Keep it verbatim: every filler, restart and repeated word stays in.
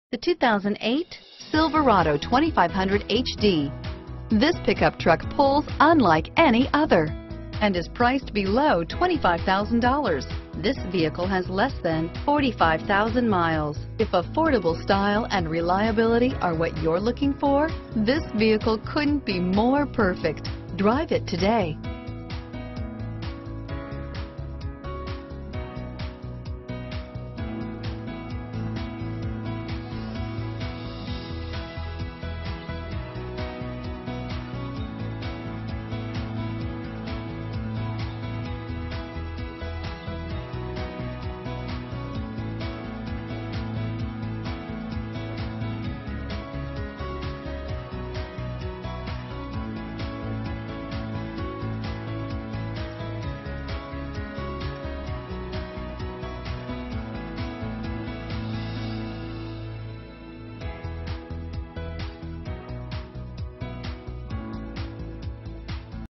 The two thousand eight Silverado twenty-five hundred H D. This pickup truck pulls unlike any other and is priced below twenty-five thousand dollars. This vehicle has less than forty-five thousand miles. If affordable style and reliability are what you're looking for, this vehicle couldn't be more perfect. Drive it today.